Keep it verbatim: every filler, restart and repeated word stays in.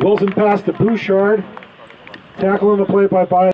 Wilson pass to Bouchard. Tackle on the play by by